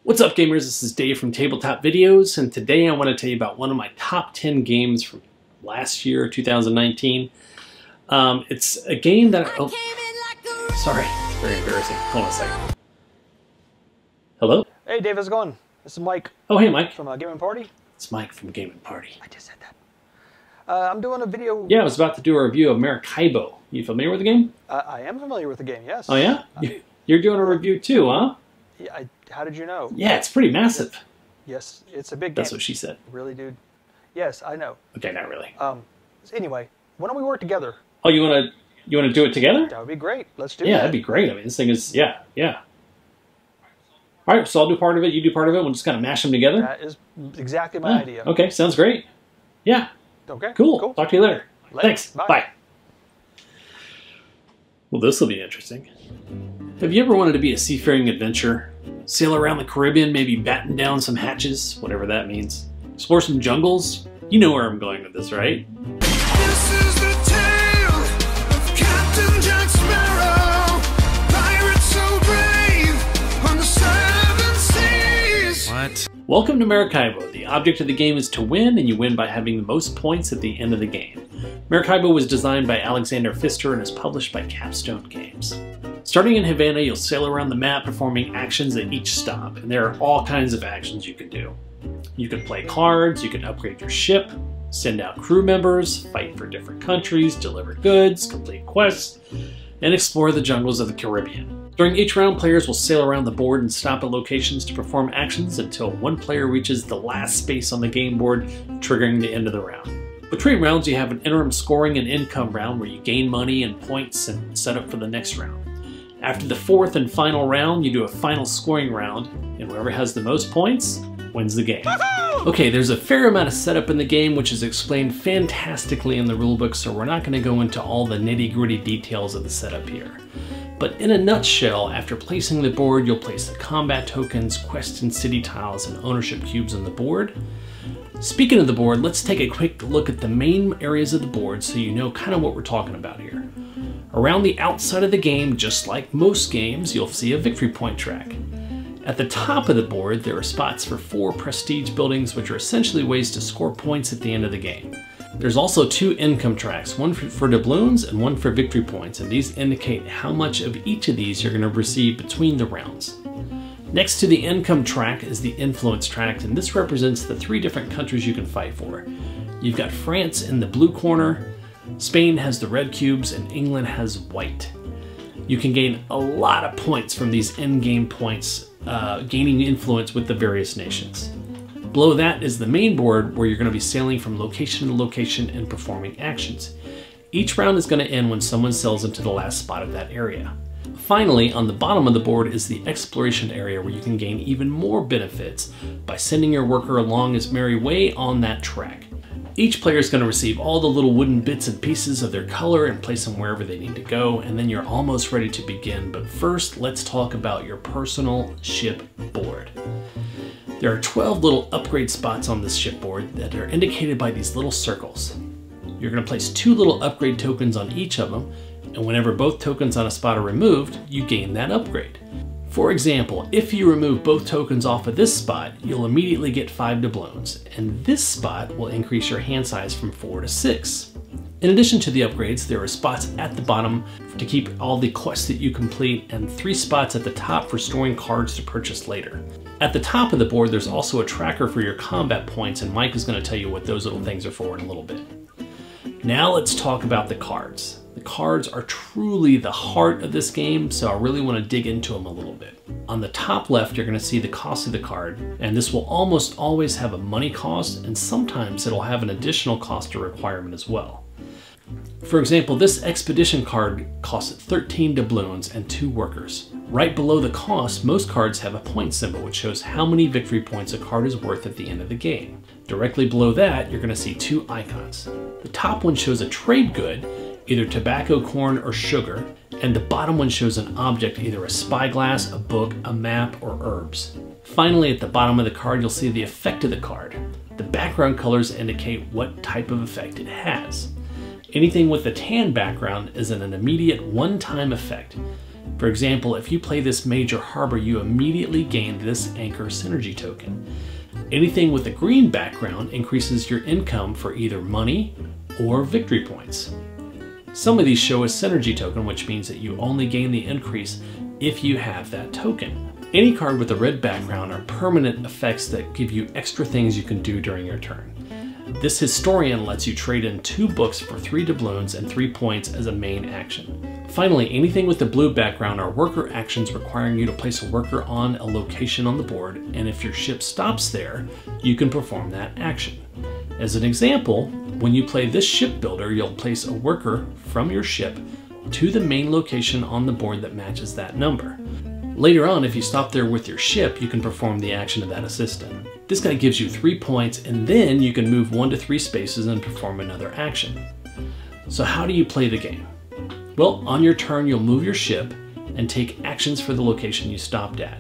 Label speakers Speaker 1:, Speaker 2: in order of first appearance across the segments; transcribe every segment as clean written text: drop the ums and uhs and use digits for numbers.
Speaker 1: What's up, gamers? This is Dave from Tabletop Videos, and today I want to tell you about one of my top 10 games from last year, 2019. It's a game that sorry, it's very embarrassing. Hold on a second. Hello?
Speaker 2: Hey Dave, how's it going? This is Mike.
Speaker 1: Oh, hey Mike.
Speaker 2: From Game & Party.
Speaker 1: It's Mike from Game & Party.
Speaker 2: I just said that. I'm doing a video.
Speaker 1: Yeah, I was about to do a review of Maracaibo. You familiar with the game?
Speaker 2: I am familiar with the game, yes.
Speaker 1: Oh yeah? You're doing a review too, huh?
Speaker 2: Yeah, how did you know?
Speaker 1: Yeah, it's pretty massive.
Speaker 2: Yes, it's a big game.
Speaker 1: That's what she said.
Speaker 2: Really, dude? Yes, I know.
Speaker 1: Okay, not really.
Speaker 2: Anyway, why don't we work together?
Speaker 1: Oh, you wanna do it together?
Speaker 2: That would be great. Let's do that.
Speaker 1: Yeah, that'd be great. I mean, this thing is, yeah. All right, so I'll do part of it, you do part of it. We'll just kind of mash them together.
Speaker 2: That is exactly my idea.
Speaker 1: Okay, sounds great. Yeah.
Speaker 2: Okay.
Speaker 1: Cool. Talk to you later. Thanks.
Speaker 2: Bye.
Speaker 1: Bye. Well, this will be interesting. Have you ever wanted to be a seafaring adventurer? Sail around the Caribbean, maybe batten down some hatches, whatever that means. Explore some jungles? You know where I'm going with this, right?
Speaker 3: This is the tale of Captain Jack Sparrow, pirate so brave on the seven seas.
Speaker 4: What?
Speaker 1: Welcome to Maracaibo. The object of the game is to win, and you win by having the most points at the end of the game. Maracaibo was designed by Alexander Pfister and is published by Capstone Games. Starting in Havana, you'll sail around the map performing actions at each stop, and there are all kinds of actions you can do. You can play cards, you can upgrade your ship, send out crew members, fight for different countries, deliver goods, complete quests, and explore the jungles of the Caribbean. During each round, players will sail around the board and stop at locations to perform actions until one player reaches the last space on the game board, triggering the end of the round. Between rounds, you have an interim scoring and income round where you gain money and points and set up for the next round. After the fourth and final round, you do a final scoring round, and whoever has the most points wins the game. Okay, there's a fair amount of setup in the game, which is explained fantastically in the rulebook, so we're not going to go into all the nitty-gritty details of the setup here. But in a nutshell, after placing the board, you'll place the combat tokens, quest and city tiles, and ownership cubes on the board. Speaking of the board, let's take a quick look at the main areas of the board so you know kind of what we're talking about here. Around the outside of the game, just like most games, you'll see a victory point track. At the top of the board, there are spots for 4 prestige buildings, which are essentially ways to score points at the end of the game. There's also 2 income tracks, one for doubloons and one for victory points, and these indicate how much of each of these you're going to receive between the rounds. Next to the income track is the influence track, and this represents the 3 different countries you can fight for. You've got France in the blue corner, Spain has the red cubes, and England has white. You can gain a lot of points from these in-game points, gaining influence with the various nations. Below that is the main board where you're going to be sailing from location to location and performing actions. Each round is going to end when someone sails into the last spot of that area. Finally, on the bottom of the board is the exploration area where you can gain even more benefits by sending your worker along his merry way on that track. Each player is going to receive all the little wooden bits and pieces of their color and place them wherever they need to go, and then you're almost ready to begin. But first, let's talk about your personal ship board. There are 12 little upgrade spots on this shipboard that are indicated by these little circles. You're going to place 2 little upgrade tokens on each of them, and whenever both tokens on a spot are removed, you gain that upgrade. For example, if you remove both tokens off of this spot, you'll immediately get 5 doubloons, and this spot will increase your hand size from 4 to 6. In addition to the upgrades, there are spots at the bottom to keep all the quests that you complete, and 3 spots at the top for storing cards to purchase later. At the top of the board, there's also a tracker for your combat points, and Mike is going to tell you what those little things are for in a little bit. Now let's talk about the cards. The cards are truly the heart of this game, so I really want to dig into them a little bit. On the top left, you're going to see the cost of the card, and this will almost always have a money cost, and sometimes it'll have an additional cost or requirement as well. For example, this expedition card costs 13 doubloons and 2 workers. Right below the cost, most cards have a point symbol, which shows how many victory points a card is worth at the end of the game. Directly below that, you're going to see 2 icons. The top one shows a trade good, either tobacco, corn, or sugar, and the bottom one shows an object, either a spyglass, a book, a map, or herbs. Finally, at the bottom of the card, you'll see the effect of the card. The background colors indicate what type of effect it has. Anything with a tan background is an immediate one-time effect. For example, if you play this major harbor, you immediately gain this anchor synergy token. Anything with a green background increases your income for either money or victory points. Some of these show a synergy token, which means that you only gain the increase if you have that token. Any card with a red background are permanent effects that give you extra things you can do during your turn. This Historian lets you trade in 2 books for 3 doubloons and 3 points as a main action. Finally, anything with a blue background are worker actions requiring you to place a worker on a location on the board, and if your ship stops there, you can perform that action. As an example, when you play this ship builder, you'll place a worker from your ship to the main location on the board that matches that number. Later on, if you stop there with your ship, you can perform the action of that assistant. This guy gives you 3 points, and then you can move 1 to 3 spaces and perform another action. So how do you play the game? Well, on your turn, you'll move your ship and take actions for the location you stopped at.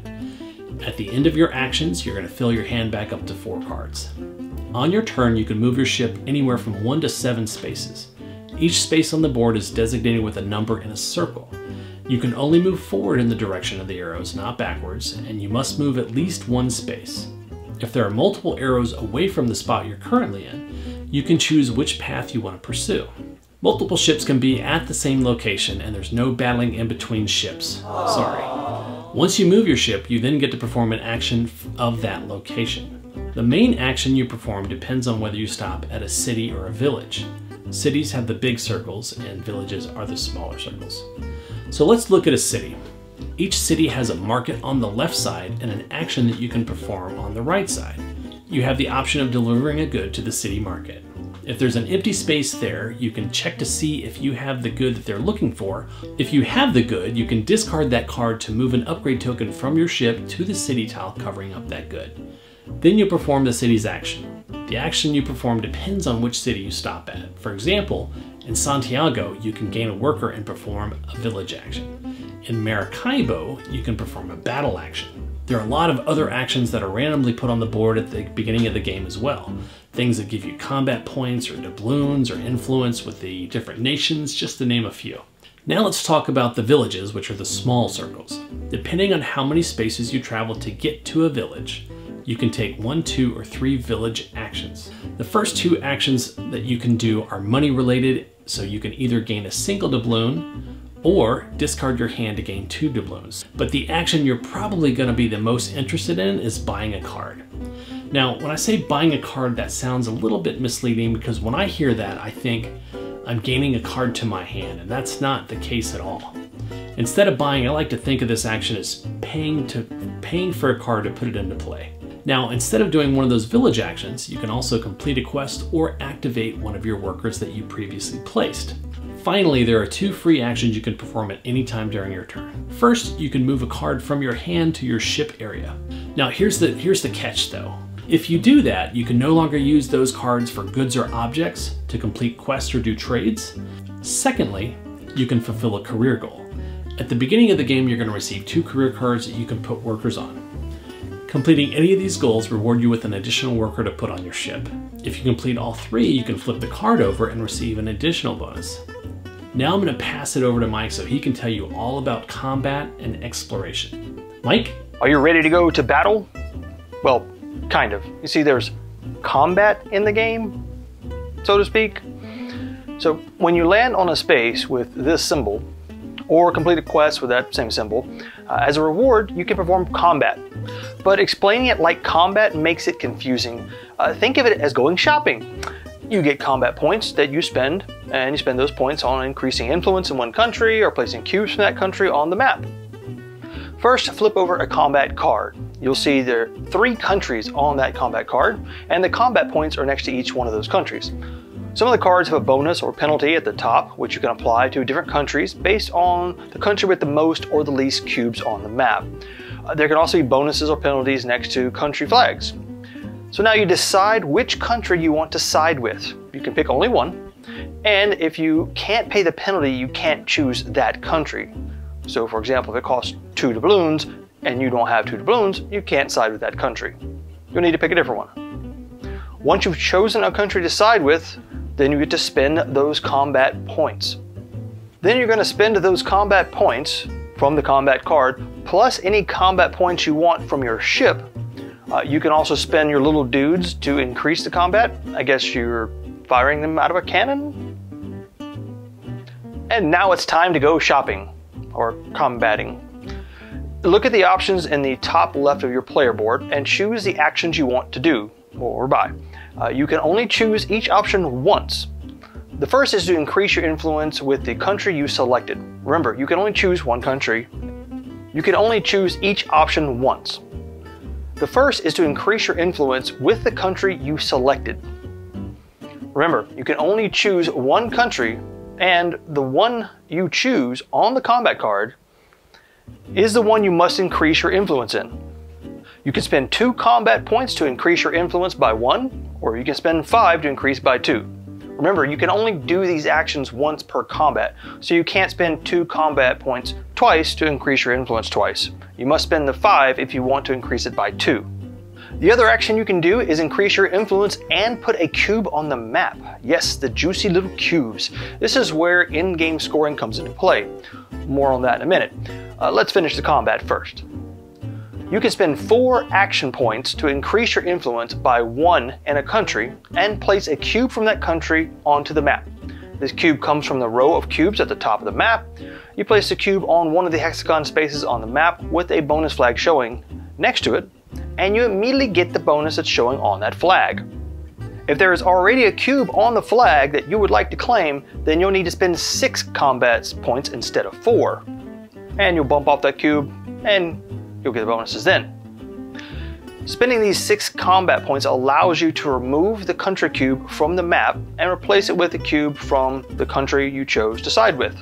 Speaker 1: At the end of your actions, you're going to fill your hand back up to 4 cards. On your turn, you can move your ship anywhere from 1 to 7 spaces. Each space on the board is designated with a number in a circle. You can only move forward in the direction of the arrows, not backwards, and you must move at least 1 space. If there are multiple arrows away from the spot you're currently in, you can choose which path you want to pursue. Multiple ships can be at the same location, and there's no battling in between ships. Sorry. Once you move your ship, you then get to perform an action of that location. The main action you perform depends on whether you stop at a city or a village. Cities have the big circles, and villages are the smaller circles. So let's look at a city. Each city has a market on the left side and an action that you can perform on the right side. You have the option of delivering a good to the city market. If there's an empty space there, you can check to see if you have the good that they're looking for. If you have the good, you can discard that card to move an upgrade token from your ship to the city tile covering up that good. Then you perform the city's action. The action you perform depends on which city you stop at. For example, in Santiago, you can gain a worker and perform a village action. In Maracaibo, you can perform a battle action. There are a lot of other actions that are randomly put on the board at the beginning of the game as well. Things that give you combat points or doubloons or influence with the different nations, just to name a few. Now let's talk about the villages, which are the small circles. Depending on how many spaces you travel to get to a village, you can take 1, 2, or 3 village actions. The first 2 actions that you can do are money related, so you can either gain a single doubloon or discard your hand to gain 2 doubloons. But the action you're probably going to be the most interested in is buying a card. Now, when I say buying a card, that sounds a little bit misleading because when I hear that, I think I'm gaining a card to my hand, and that's not the case at all. Instead of buying, I like to think of this action as paying for a card to put it into play. Now, instead of doing one of those village actions, you can also complete a quest or activate one of your workers that you previously placed. Finally, there are 2 free actions you can perform at any time during your turn. First, you can move a card from your hand to your ship area. Now, here's the catch though. If you do that, you can no longer use those cards for goods or objects to complete quests or do trades. Secondly, you can fulfill a career goal. At the beginning of the game, you're going to receive 2 career cards that you can put workers on. Completing any of these goals reward you with an additional worker to put on your ship. If you complete all 3, you can flip the card over and receive an additional bonus. Now I'm going to pass it over to Mike so he can tell you all about combat and exploration. Mike?
Speaker 2: Are you ready to go to battle? Well, kind of. You see, there's combat in the game, so to speak. So when you land on a space with this symbol, or complete a quest with that same symbol, as a reward, you can perform combat. But explaining it like combat makes it confusing. Think of it as going shopping. You get combat points that you spend, and you spend those points on increasing influence in one country or placing cubes from that country on the map. First, flip over a combat card. You'll see there are 3 countries on that combat card, and the combat points are next to each one of those countries. Some of the cards have a bonus or penalty at the top, which you can apply to different countries based on the country with the most or the least cubes on the map. There can also be bonuses or penalties next to country flags. So now you decide which country you want to side with. You can pick only one, and if you can't pay the penalty, you can't choose that country. So for example, if it costs 2 doubloons and you don't have 2 doubloons, you can't side with that country. You'll need to pick a different one. Once you've chosen a country to side with, then you get to spend those combat points. Then you're going to spend those combat points from the combat card, plus any combat points you want from your ship. You can also spend your little dudes to increase the combat. I guess you're firing them out of a cannon? And now it's time to go shopping, or combating. Look at the options in the top left of your player board and choose the actions you want to do, or buy. You can only choose each option once. The first is to increase your influence with the country you selected. Remember, you can only choose one country. You can only choose each option once. The first is to increase your influence with the country you selected. Remember, you can only choose one country, and the one you choose on the combat card is the one you must increase your influence in. You can spend 2 combat points to increase your influence by 1, or you can spend 5 to increase by 2. Remember, you can only do these actions once per combat, so you can't spend 2 combat points twice to increase your influence twice. You must spend the 5 if you want to increase it by 2. The other action you can do is increase your influence and put a cube on the map. Yes, the juicy little cubes. This is where in-game scoring comes into play. More on that in a minute. Let's finish the combat first. You can spend 4 action points to increase your influence by 1 in a country and place a cube from that country onto the map. This cube comes from the row of cubes at the top of the map. You place the cube on one of the hexagon spaces on the map with a bonus flag showing next to it, and you immediately get the bonus that's showing on that flag. If there is already a cube on the flag that you would like to claim, then you'll need to spend 6 combat points instead of 4. And you'll bump off that cube, and you'll get the bonuses then. Spending these 6 combat points allows you to remove the country cube from the map and replace it with a cube from the country you chose to side with.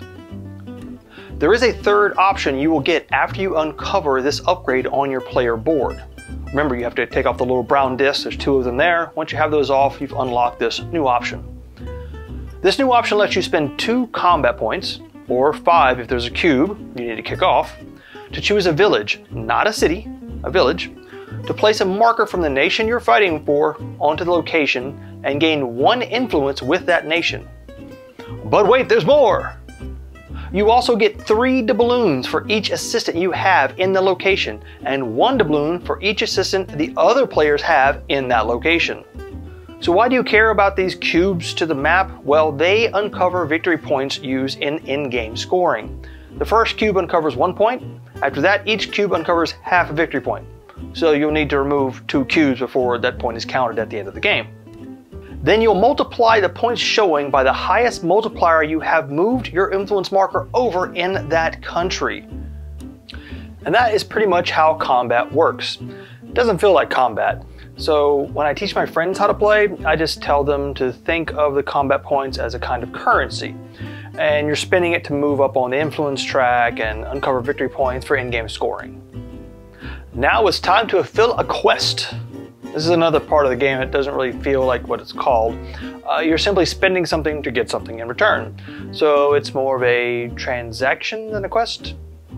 Speaker 2: There is a third option you will get after you uncover this upgrade on your player board. Remember, you have to take off the little brown discs. There's 2 of them there. Once you have those off, you've unlocked this new option. This new option lets you spend 2 combat points, or 5 if there's a cube you need to kick off, to choose a village, not a city, a village, to place a marker from the nation you're fighting for onto the location and gain 1 influence with that nation. But wait, there's more! You also get 3 doubloons for each assistant you have in the location, and 1 doubloon for each assistant the other players have in that location. So why do you care about these cubes to the map? Well, they uncover victory points used in in-game scoring. The first cube uncovers 1 point. After that, each cube uncovers half a victory point. So you'll need to remove 2 cubes before that point is counted at the end of the game. Then you'll multiply the points showing by the highest multiplier you have moved your influence marker over in that country. And that is pretty much how combat works. It doesn't feel like combat. So when I teach my friends how to play, I just tell them to think of the combat points as a kind of currency. And you're spending it to move up on the influence track and uncover victory points for in-game scoring. Now it's time to fulfill a quest. This is another part of the game that doesn't really feel like what it's called. You're simply spending something to get something in return. So it's more of a transaction than a quest.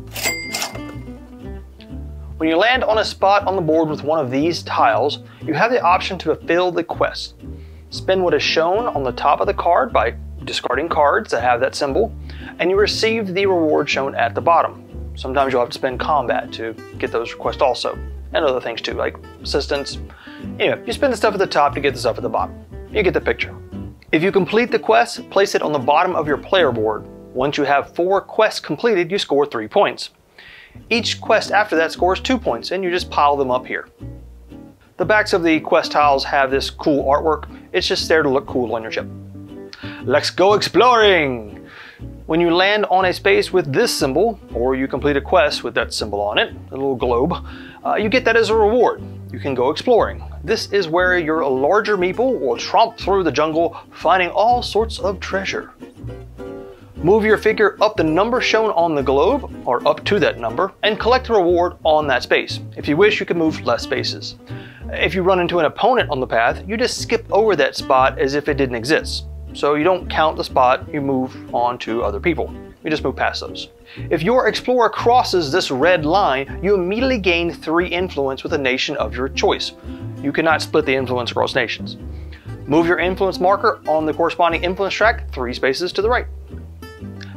Speaker 2: When you land on a spot on the board with one of these tiles, you have the option to fulfill the quest. Spend what is shown on the top of the card by discarding cards that have that symbol, and you receive the reward shown at the bottom. Sometimes you'll have to spend combat to get those requests also, and other things too, like assistance. You spend the stuff at the top to get the stuff at the bottom. You get the picture. If you complete the quest, place it on the bottom of your player board. Once you have 4 quests completed, you score 3 points. Each quest after that scores 2 points, and you just pile them up here. The backs of the quest tiles have this cool artwork. It's just there to look cool on your ship. Let's go exploring! When you land on a space with this symbol, or you complete a quest with that symbol on it, a little globe, you get that as a reward. You can go exploring. This is where your larger meeple will tromp through the jungle, finding all sorts of treasure. Move your figure up the number shown on the globe, or up to that number, and collect a reward on that space. If you wish, you can move less spaces. If you run into an opponent on the path, you just skip over that spot as if it didn't exist. So you don't count the spot, you move on to other people. You just move past those. If your explorer crosses this red line, you immediately gain 3 influence with a nation of your choice. You cannot split the influence across nations. Move your influence marker on the corresponding influence track 3 spaces to the right.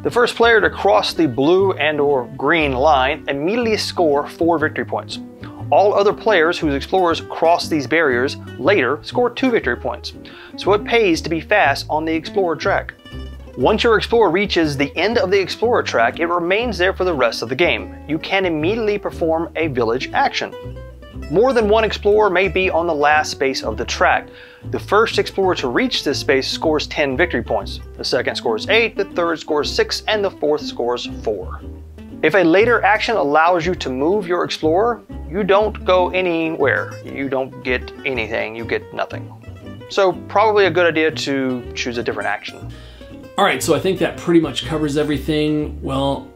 Speaker 2: The first player to cross the blue and or green line immediately score 4 victory points. All other players whose explorers cross these barriers later score 2 victory points, so it pays to be fast on the explorer track. Once your explorer reaches the end of the explorer track, it remains there for the rest of the game. You can immediately perform a village action. More than one explorer may be on the last space of the track. The first explorer to reach this space scores 10 victory points. The second scores 8, the third scores 6, and the fourth scores 4. If a later action allows you to move your explorer, you don't go anywhere. You don't get anything, you get nothing. So probably a good idea to choose a different action.
Speaker 1: All right, so I think that pretty much covers everything. Well,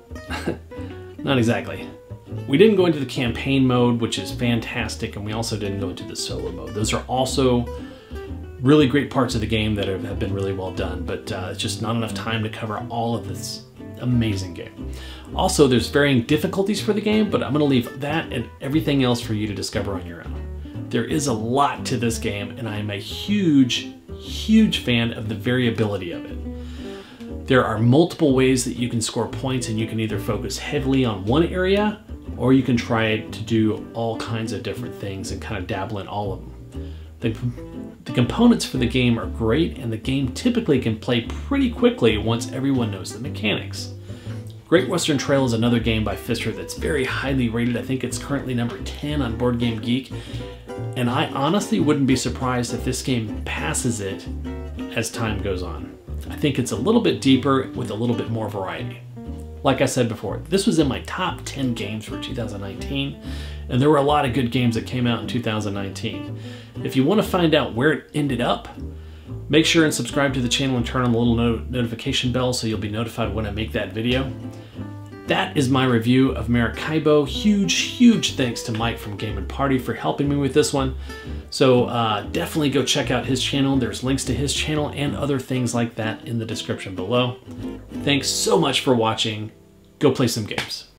Speaker 1: not exactly. We didn't go into the campaign mode, which is fantastic, and we also didn't go into the solo mode. Those are also really great parts of the game that have been really well done, but it's just not enough time to cover all of this amazing game. Also, there's varying difficulties for the game, but I'm going to leave that and everything else for you to discover on your own. There is a lot to this game, and I am a huge, huge fan of the variability of it. There are multiple ways that you can score points, and you can either focus heavily on one area, or you can try to do all kinds of different things and kind of dabble in all of them. The components for the game are great, and the game typically can play pretty quickly once everyone knows the mechanics. Great Western Trail is another game by Pfister that's very highly rated. I think it's currently number 10 on Board Game Geek, and I honestly wouldn't be surprised if this game passes it as time goes on. I think it's a little bit deeper with a little bit more variety. Like I said before, this was in my top 10 games for 2019, and there were a lot of good games that came out in 2019. If you want to find out where it ended up, make sure and subscribe to the channel and turn on the little notification bell so you'll be notified when I make that video. That is my review of Maracaibo. Huge, huge thanks to Mike from Game & Party for helping me with this one. So definitely go check out his channel. There's links to his channel and other things like that in the description below. Thanks so much for watching. Go play some games.